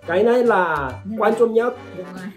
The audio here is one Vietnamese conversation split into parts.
Cái này là quan trọng nhất. Đúng rồi.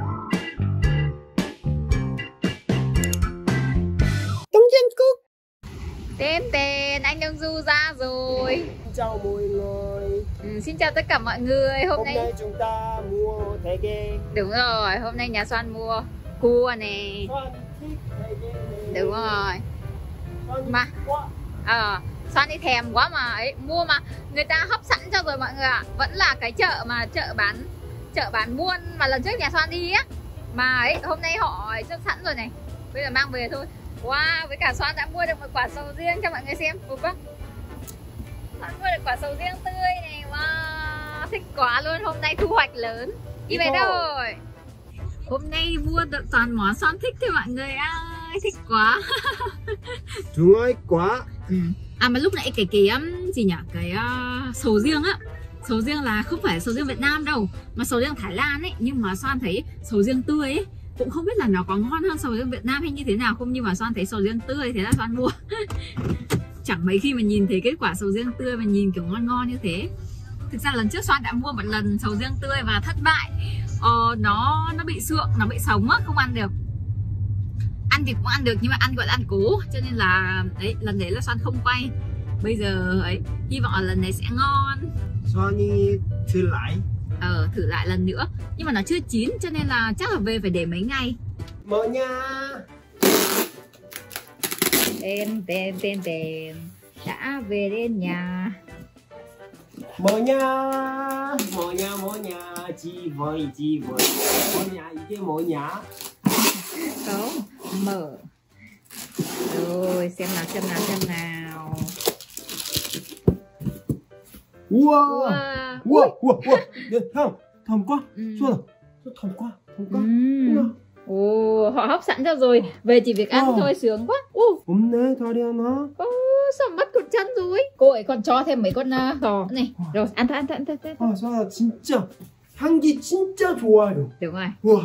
Đông Dân Cúc. Tên anh Đông Du ra rồi. Chào mọi người. Xin chào tất cả mọi người. Hôm nay chúng ta mua thẻ ghế. đúng rồi, hôm nay nhà Soan mua cua nè. Soan thích thẻ ghế này. Đúng rồi. Soan Mà quá. Soan đi thèm quá mà ấy, mua mà người ta hấp sẵn cho rồi mọi người ạ. Vẫn là cái chợ bán buôn mà lần trước nhà Soan đi á. Mà ấy, hôm nay họ cho sẵn rồi này. Bây giờ mang về thôi. Wow, với cả Soan đã mua được một quả sầu riêng cho mọi người xem. Soan mua được quả sầu riêng tươi này. Wow, thích quá luôn. Hôm nay thu hoạch lớn. Đi về đâu rồi? Hôm nay mua được toàn món Soan thích thôi mọi người ơi. Thích quá. Chúng ơi quá. Mà lúc nãy cái gì nhỉ? Cái sầu riêng á. Sầu riêng là không phải sầu riêng Việt Nam đâu, mà sầu riêng Thái Lan ấy. Nhưng mà Soan thấy sầu riêng tươi ấy, cũng không biết là nó có ngon hơn sầu riêng Việt Nam hay như thế nào không, nhưng mà Soan thấy sầu riêng tươi thế là Soan mua. Chẳng mấy khi mà nhìn thấy cái quả sầu riêng tươi mà nhìn kiểu ngon ngon như thế. Thực ra lần trước Soan đã mua một lần sầu riêng tươi và thất bại. Nó bị sượng, nó bị sống á, không ăn được. Ăn thì cũng ăn được nhưng mà ăn gọi là ăn cố, cho nên là đấy, lần đấy là Soan không quay. Bây giờ ấy, hy vọng là lần này sẽ ngon. Soan đi thử lại. Thử lại lần nữa. Nhưng mà nó chưa chín cho nên là chắc là về phải để mấy ngày. Mở nhà. Tên đã về đến nhà. Mở nhà. Chị vơi. Mở nhà, ý mở nhà. Không, mở. Rồi, xem nào. Wow. Không, thơm quá. Thơm quá. Họ hấp sẵn cho rồi. Về chỉ việc ăn thôi, sướng quá. 없네, 다리 하나. Sao mất cụt chân rồi. Cô ấy còn cho thêm mấy con giò này. Rồi, ăn thôi. 소아나 진짜 향기 진짜 좋아요. Đúng rồi. 우와.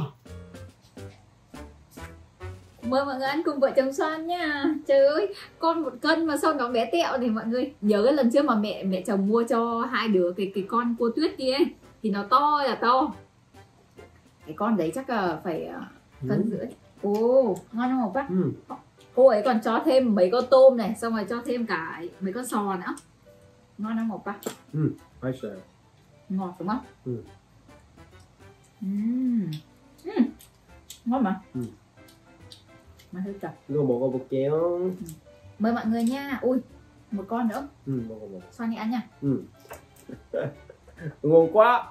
Mời mọi người ăn cùng vợ chồng Soan nha. Trời ơi, con 1 cân mà sao nó bé tẹo này mọi người. Nhớ cái lần trước mà mẹ chồng mua cho hai đứa cái con cua tuyết kia ấy, thì nó to là to. Cái con đấy chắc là phải cân rưỡi. Ngon không bác? Cô ấy còn cho thêm mấy con tôm này, xong rồi cho thêm cả mấy con sò nữa. Ngon không Ngọc bác? 맛있어요. Ngọt đúng không? Ngon mà. Mà hơi chậm. 이거 먹어볼게요. Mời mọi người nha. Ui, một con nữa. 먹어봐. Soan đi ăn nha. ngon quá.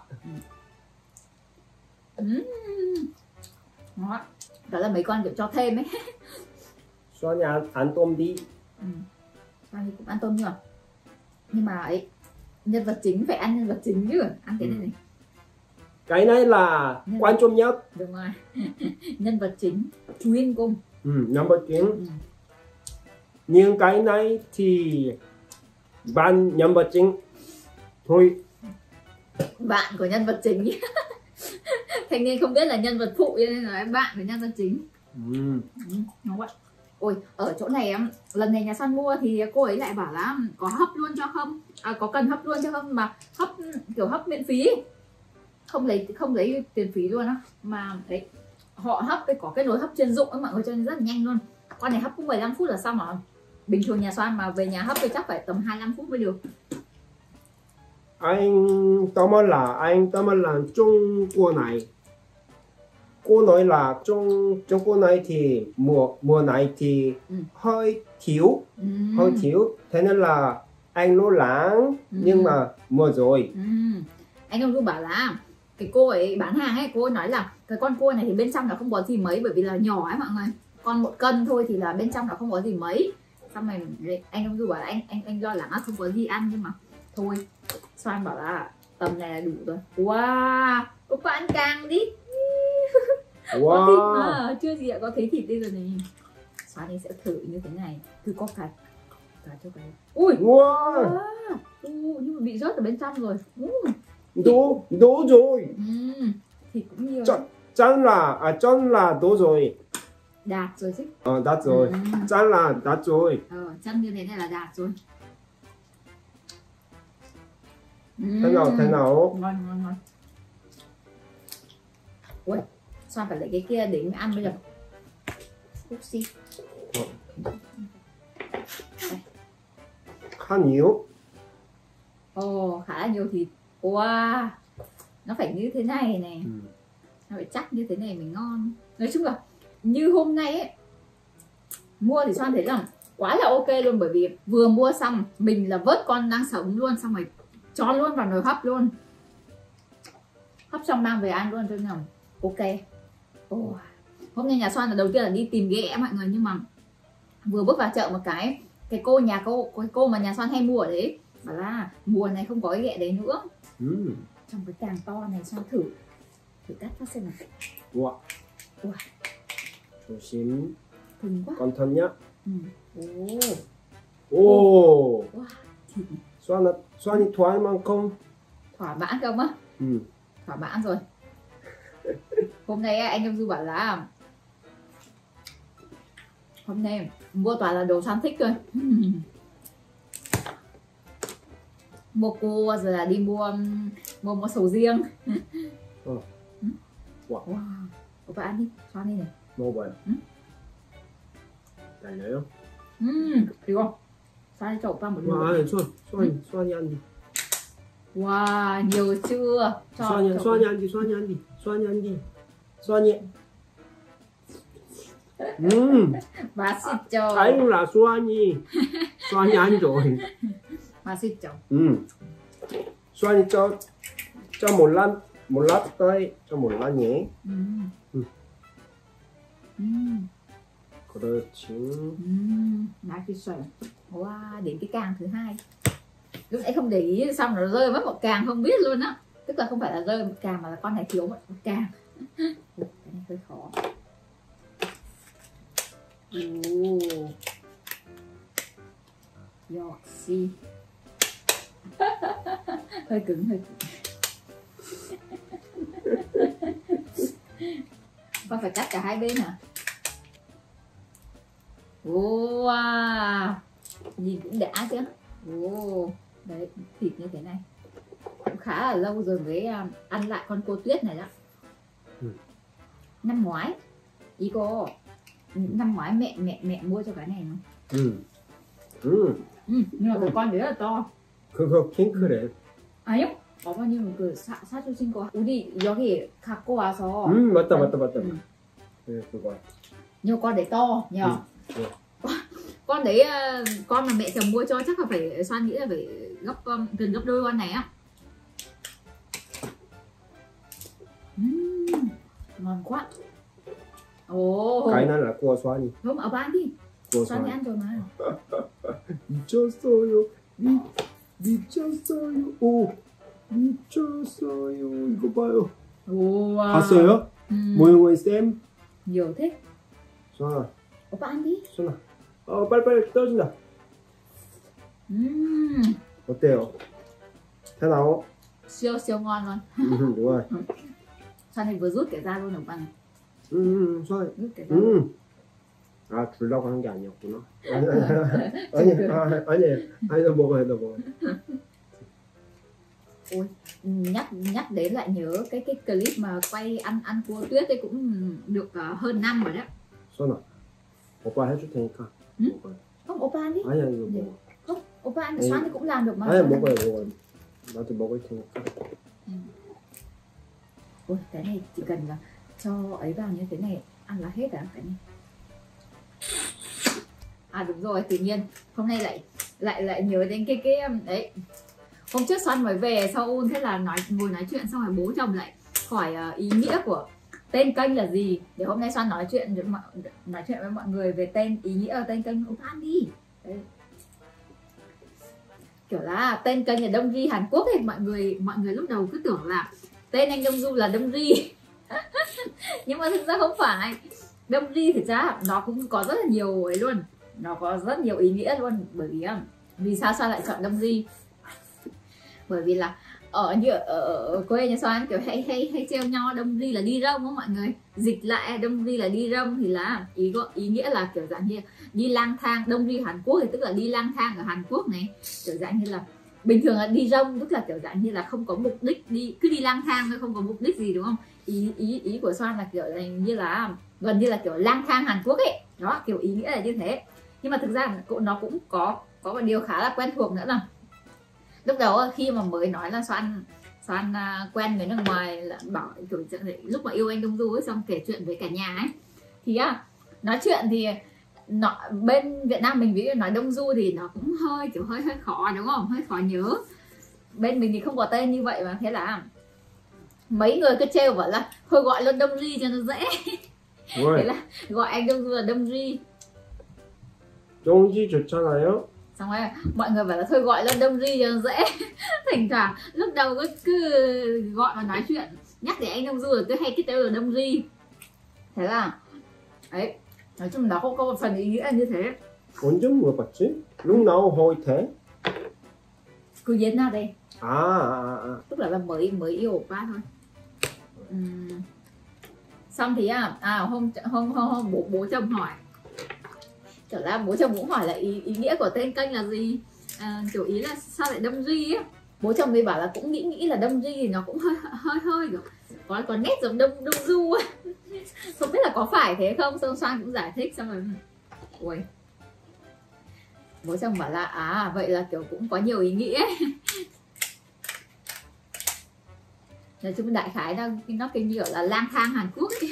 Ngon. Đó là mấy con kiểu cho thêm ấy. Soan nhà ăn tôm đi. Soan thì cũng ăn tôm nhưng mà ấy, nhân vật chính phải ăn nhân vật chính chứ. Ăn cái này. Cái này là quan trọng nhất. Đúng rồi. Nhân vật chính, chuyên cung. nhân vật chính. Nhưng cái này thì bạn nhân vật chính thôi. Bạn của nhân vật chính. Thanh niên không biết là nhân vật phụ nên là bạn của nhân vật chính. Đúng vậy. Ôi, ở chỗ này lần này nhà Soan mua thì cô ấy lại bảo là có hấp luôn cho không? Có cần hấp luôn cho không, mà hấp kiểu hấp miễn phí. Không lấy tiền phí luôn á. Mà đấy, họ hấp có cái nồi hấp chuyên dụng ấy mọi người, cho nên rất là nhanh luôn. Con này hấp cũng 15 phút là xong rồi. Bình thường nhà Soan mà về nhà hấp thì chắc phải tầm 25 phút mới được. Anh tâm là Trung Quốc này. Cô nói là Trung Quốc này thì mùa này thì hơi thiếu. Thế nên là anh lo lắng. Nhưng mà mua rồi. Anh ông Du bảo là cái cô ấy bán hàng ấy, cô ấy nói là cái con cua này thì bên trong là không có gì mấy, bởi vì là nhỏ ấy mọi người. Con 1 cân thôi thì là bên trong là không có gì mấy. Xong rồi anh ông Du bảo là anh lo lắng là không có gì ăn, nhưng mà thôi. Soan bảo là tầm này là đủ rồi. Wow, có ăn càng đi. Có thịt mà, chưa gì đã có thấy thịt đây rồi này. Soan thì sẽ thử như thế này. Thử có cả cho cái. Ui, nhưng mà bị rớt ở bên trong rồi. Đổ rồi. Thịt cũng nhiều. Chân là đổ rồi. Đạt rồi chứ. Đạt rồi. Chân là đạt rồi. Chân như thế này là đạt rồi. Thế nào? Ngon. Ui, Xoan phải lấy cái kia để mình ăn bây giờ. Oxy. khá nhiều. Ồ, khá là nhiều thịt. Wow, nó phải như thế này này. Nó phải chắc như thế này mới ngon. Nói chung là như hôm nay ấy, mua thì Xoan thấy rằng quá là ok luôn. Bởi vì vừa mua xong mình là vớt con đang sống luôn, xong rồi cho luôn vào nồi hấp luôn, hấp xong mang về ăn luôn, cho nên là ok. Hôm nay nhà Xoan là đầu tiên là đi tìm ghẹ mọi người, nhưng mà vừa bước vào chợ một cái cô mà nhà Xoan hay mua ở đấy bảo là mùa này không có cái ghẹ đấy nữa. Trong cái càng to này Xoan thử cắt phát xem nào. Wow. 조심. Thừng quá. cẩn thận nhá. Wow, thịt này. Xoan이 좋아할 만큼. Thỏa mãn không á? Thỏa mãn rồi. Hôm nay anh em Du bảo là hôm nay mua toàn là đồ Xoan thích thôi. Mua cô rồi là đi mua sầu riêng. Wow. Opa ăn đi, Xoan đi này. 먹어봐요. 달려요? 이거 Xoan cho opa một 와, muỗng. Xoan이 ăn đi. Wow, nhiều chưa? Xoan이 ăn đi. Xoan이. 맛있죠. Đấy là Xoan이 ăn rồi. 맛있죠. Xoan이 cho một lát tới, cho một lát nhé. 그렇지. 맛있어요. Wow, đến cái càng thứ hai. Lúc nãy không để ý xong nó rơi mất một càng không biết luôn á. Tức là không phải là rơi một càng mà là con này thiếu một càng. Cái này hơi khó. Yoxi. Hơi cứng. Con phải cắt cả hai bên hả? Wow, nhìn cũng đã chứ. Đấy, thịt như thế này cũng khá là lâu rồi mới ăn lại con cô Tuyết này đó. Năm ngoái ý cô, năm ngoái mẹ mua cho cái này nó. Nhưng mà cái con đấy rất là to. 그거 핑크래. 아니요? 어머님은 그 사주신 거 우리 여기 갖고 와서. 맞다. 네, 그거. Nhưng con đấy to nhờ. Con đấy con mà mẹ chồng mua cho chắc là phải, Xoan nghĩ là phải gần gấp đôi con này á. Ngon quá. Cái này là của Xoan이. Không, ở ban đi. của Xoan đi ăn rồi mà. 미쳤어요. 미쳤어요. 오, 미쳤어요. 이거 봐요. Wow. 봤어요? 모형의 쌤. Nhiều thế. Xoan아. Opa ăn đi. Xoan아. 빨리 떨어진다. 어때요? thế nào? Siêu ngon luôn. Đúng rồi. Xoan này vừa rút cái da luôn ở bằng. Xoan. Rút cái da. 아, 주려고 하는 게 아니었구나. 아니, 너 먹어요. Ôi, nhắc đến lại nhớ cái clip mà quay ăn cua Tuyết ấy cũng được hơn năm rồi đó. Xoan아, 오빠 해줄 테니까. Không, Opa ăn đi. 아니야, 이거 먹어. Không, Opa ăn, Xoan thì cũng làm được mà. 아니, 먹어요. 나도 먹을 테니까. Ôi, cái này chỉ cần là cho ấy vào như thế này ăn là hết à cái này. À đúng rồi, tự nhiên hôm nay lại nhớ đến cái đấy. Hôm trước Xoan mới về Seoul, thế là ngồi nói chuyện xong rồi bố chồng lại hỏi ý nghĩa của tên kênh là gì. Để hôm nay Xoan nói chuyện với mọi người về ý nghĩa ở tên kênh. Ông ăn đi. Đấy. Kiểu là tên kênh là Đông Ri Hàn Quốc thì mọi người lúc đầu cứ tưởng là tên anh Đông Du là Đông Ri. Nhưng mà thực ra không phải. Đông Ri thực ra nó cũng có rất là nhiều ấy luôn, nó có rất nhiều ý nghĩa luôn. Bởi vì sao lại chọn Đông Ri? Bởi vì là ở quê nhà Xoan kiểu hay treo nho Đông Ri là đi rông á mọi người. Dịch lại Đông Ri là đi rông thì là ý nghĩa là kiểu dạng như đi lang thang. Đông Ri Hàn Quốc thì tức là đi lang thang ở Hàn Quốc này, kiểu dạng như là bình thường là đi rông tức là kiểu dạng như là không có mục đích, cứ đi lang thang thôi, không có mục đích gì đúng không? Ý của Soan là kiểu như là gần như là kiểu lang thang Hàn Quốc ấy, đó kiểu ý nghĩa là như thế. Nhưng mà thực ra nó cũng có một điều khá là quen thuộc nữa là lúc đầu khi mà mới nói là Soan quen người nước ngoài, là bảo kiểu lúc mà yêu anh Đông Du ấy, xong kể chuyện với cả nhà ấy, thì nói chuyện thì bên Việt Nam mình ví dụ nói Đông Du thì nó cũng hơi kiểu hơi khó đúng không, hơi khó nhớ. Bên mình thì không có tên như vậy mà, thế là mấy người cứ trêu bảo là thôi gọi luôn Đông Ri cho nó dễ. Thế là gọi anh Đông Du là Đông Ri. Đông Ri 좋잖아요. Xong rồi mọi người bảo là thôi gọi lên Đông Ri cho nó dễ. Thỉnh thoảng lúc đầu cứ gọi mà nói chuyện nhắc đến anh Đông Du rồi cứ hay cái tên là Đông Ri. Thế là ấy, nói chung nó cũng có một phần ý nghĩa như thế. 언제 물어봤지? lúc nào hỏi thế? Cứ Việt Nam đây. Tức là mới yêu oppa thôi. Xong thì hôm bố chồng hỏi, trở ra bố chồng cũng hỏi là ý nghĩa của tên kênh là gì, kiểu ý là sao lại Đông Ri ấy. Bố chồng mới bảo là cũng nghĩ là Đông Ri thì nó cũng hơi kiểu có nét giống Đông Du ấy. Không biết là có phải thế không, xong Soan cũng giải thích xong rồi ui, bố chồng bảo là vậy là kiểu cũng có nhiều ý nghĩa ấy. Nói chung đại khái nó kiểu như là lang thang Hàn Quốc ấy.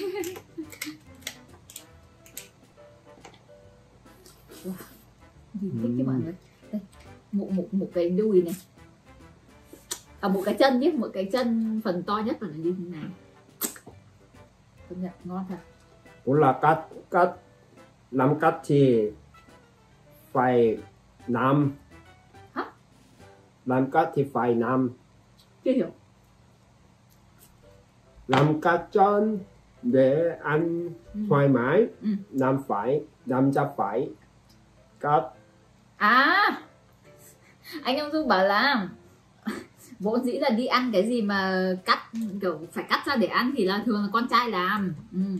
Wow, gì thích chứ mọi người. Đây, một cái đùi này, một cái chân nhé, một cái chân phần to nhất là như thế này. Công nhận ngon thật. 몰라 cắt làm cắt thì phải nam. Hả? Làm cắt thì phải nam. Chưa hiểu. Làm cắt chân để ăn thoải mái. Nam자 phải cắt. Anh ông Du bảo là vốn dĩ là đi ăn cái gì mà cắt kiểu phải cắt ra để ăn thì là thường là con trai làm.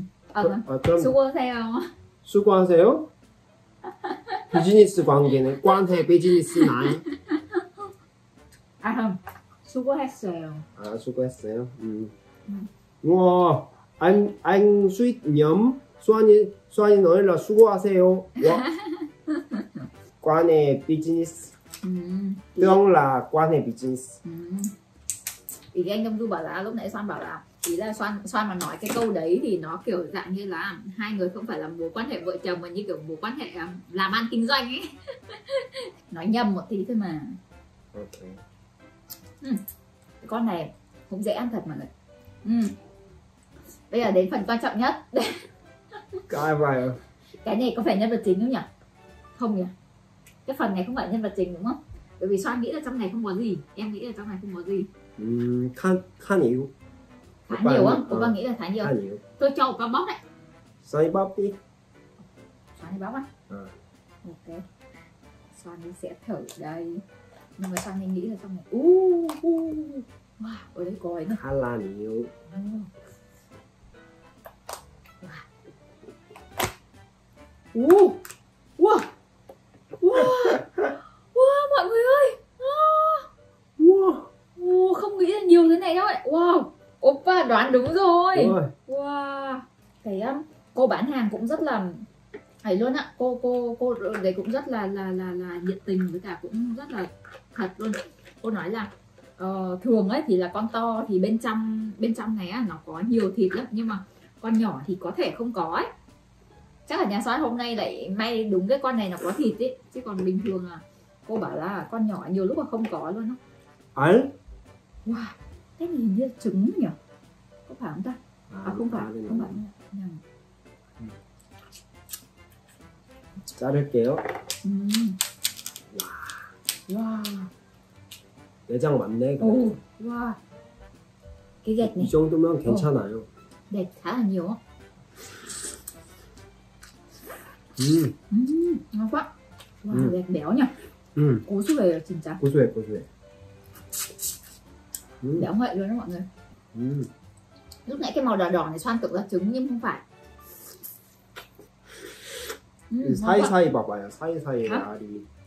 수고하세요. 수고하세요? 비즈니스 관계네. 관해 비즈니스 나이. không. 수고했어요. 수고했어요. Wow, anh suýt nhầm. Soan nói là 수고하세요. quan hệ business. Tương là quan hệ business. Ý anh Đông Du bảo là lúc nãy Soan bảo là ý là Soan mà nói cái câu đấy thì nó kiểu dạng như là hai người không phải là mối quan hệ vợ chồng mà như kiểu mối quan hệ làm ăn kinh doanh ấy. Nói nhầm một tí thôi mà. Okay. Con này cũng dễ ăn thật mọi người. Bây giờ đến phần quan trọng nhất. Cái này có phải nhân vật chính không nhỉ? Không nhỉ? Cái phần này không phải nhân vật chính đúng không? Bởi vì Soan nghĩ là trong này không có gì. Em nghĩ là trong này không có gì. khá nhiều. Khá nhiều á? Oppa nghĩ là khá nhiều. Tôi cho Oppa bóc đấy. Soan bóc đi. Soan đi bóc á? Ok. Soan đi sẽ thử đây. Nhưng mà Soan nghĩ là trong này. Wow, ở đây có ấy này. Khá là nhiều. Wow, mọi người ơi. Không nghĩ là nhiều thế này đâu ạ. Wow, Oppa đoán đúng rồi. Wow, cái cô bán hàng cũng rất là ấy luôn ạ. Cô đấy cũng rất là nhiệt tình, với cả cũng rất là thật luôn. Cô nói là thường ấy thì là con to thì bên trong này nó có nhiều thịt lắm, nhưng mà con nhỏ thì có thể không có ấy. Chắc là nhà Soan hôm nay lại may đúng cái con này nó có thịt ấy, chứ còn bình thường là cô bảo là con nhỏ nhiều lúc là không có luôn á. Wow, cái này hình như trứng nhỉ? Có phải không ta? Không phải. 자를게요. Wow. 내장 많네. Wow. Cái gạch này. 이 정도면 괜찮아요. Gạch khá là nhiều á. Ngon quá. Wow, gạch béo nhỉ? 고소해요 진짜. 고소해. Béo ngậy luôn đó mọi người. Lúc nãy cái màu đỏ đỏ này Soan tưởng là trứng nhưng không phải. 사이사이 봐봐요. 사이사이 알이.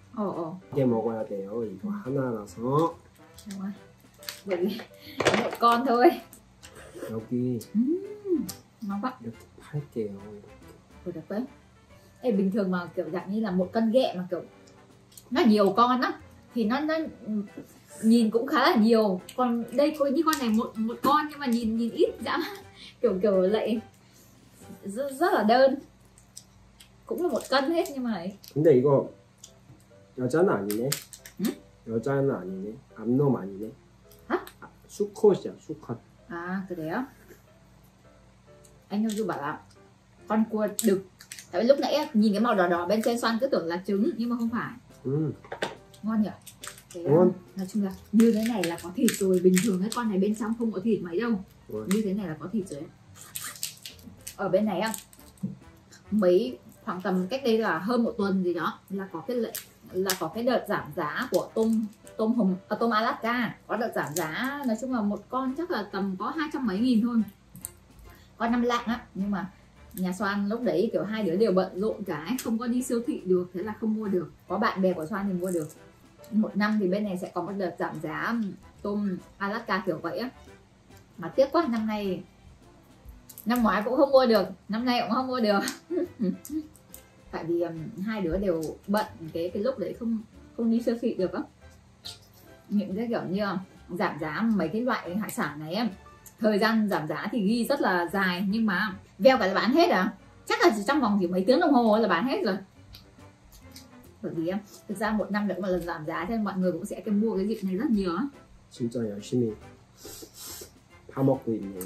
이게 먹어야 돼요. 이거 하나라서. Đúng rồi. Bởi vì một con thôi. 여기 Ngon quá. 이렇게 팔게요. Được đấy. Ê, bình thường mà kiểu dạng như là một con ghẹ mà kiểu nó nhiều con á thì nó nhìn cũng khá là nhiều. Còn đây có như con này một con nhưng mà nhìn ít dã, kiểu lại rất là đơn. Cũng là 1 cân hết nhưng mà ấy. 근데 이거 여자는 아니네. 응? 여자는 아니네. 암놈 아니네. hả? 수컷이야, 수컷. À cái đấy á. Anh Nhung Du bảo là con cua đực. Tại vì lúc nãy nhìn cái màu đỏ đỏ bên trên xoăn cứ tưởng là trứng nhưng mà không phải. Ngon nhỉ? Ngon. Nói chung là như thế này là có thịt rồi. Bình thường cái con này bên trong không có thịt mấy đâu. Như thế này là có thịt rồi. Ở bên này á, khoảng tầm cách đây là hơn 1 tuần gì đó là có cái đợt giảm giá của tôm Alaska. Có đợt giảm giá, nói chung là một con chắc là tầm có 200 mấy nghìn thôi, con 5 lạng á. Nhưng mà nhà Xoan lúc đấy kiểu 2 đứa đều bận rộn cái không có đi siêu thị được, thế là không mua được. Có bạn bè của Xoan thì mua được. 1 năm thì bên này sẽ có một đợt giảm giá tôm Alaska kiểu vậy á. Mà tiếc quá, năm ngoái cũng không mua được, năm nay cũng không mua được. Tại vì 2 đứa đều bận cái lúc đấy không đi siêu thị được á. Những cái kiểu như giảm giá mấy cái loại hải sản này em, thời gian giảm giá thì ghi rất là dài nhưng mà veo cả là bán hết à. Chắc là chỉ trong vòng chỉ mấy tiếng đồng hồ là bán hết rồi. Bởi vì thực ra 1 năm được một lần giảm giá cho nên mọi người cũng sẽ mua cái dịp này rất nhiều á. 진짜 열심히 파먹고 있네.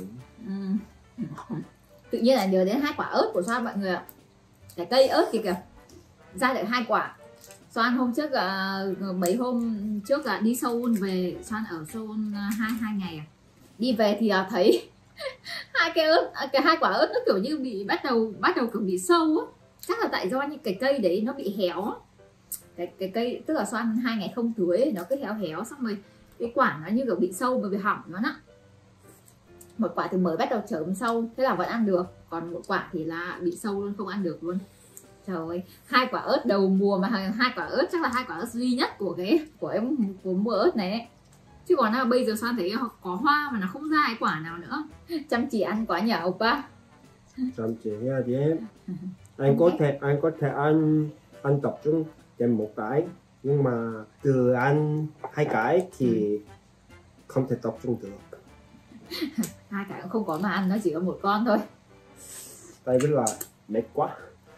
Tự nhiên là nhớ đến 2 quả ớt của Xoan mọi người ạ. Cái cây ớt kìa ra được 2 quả. Xoan hôm trước mấy hôm trước đi Seoul về, Xoan ở Seoul 2 ngày à. Đi về thì thấy 2 quả ớt nó kiểu như bị bắt đầu kiểu bị sâu á. Chắc là tại do những cái cây đấy nó bị héo á. Cái cây tức là Xoan 2 ngày không tưới nó cứ héo xong rồi cái quả nó như kiểu bị sâu bởi vì hỏng nó á. 1 quả thì mới bắt đầu chớm sâu, thế là vẫn ăn được. Còn 1 quả thì là bị sâu luôn, không ăn được luôn. Trời ơi, 2 quả ớt đầu mùa mà 2 quả ớt chắc là 2 quả ớt duy nhất của mùa ớt này ấy. Chứ còn nào bây giờ Xoan thấy có hoa mà nó không ra cái quả nào nữa. Chăm chỉ ăn quá nhỉ oppa. Chăm chỉ 해야지. Anh có thể ăn tập trung trên 1 cái, nhưng mà từ ăn 2 cái thì không thể tập trung được. 2 cái cũng không có mà ăn, nó chỉ có 1 con thôi. Tại vì là mệt quá.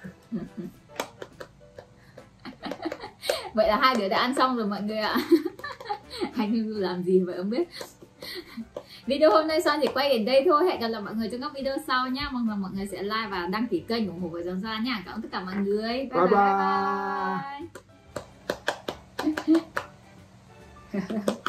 Vậy là 2 đứa đã ăn xong rồi mọi người ạ. Anh Hưng làm gì vậy không biết. Video hôm nay Xoan chỉ quay đến đây thôi. Hẹn gặp lại mọi người trong các video sau nhé. Mong rằng mọi người sẽ like và đăng ký kênh ủng hộ với Giòn Xoan nha. Cảm ơn tất cả mọi người. Bye bye.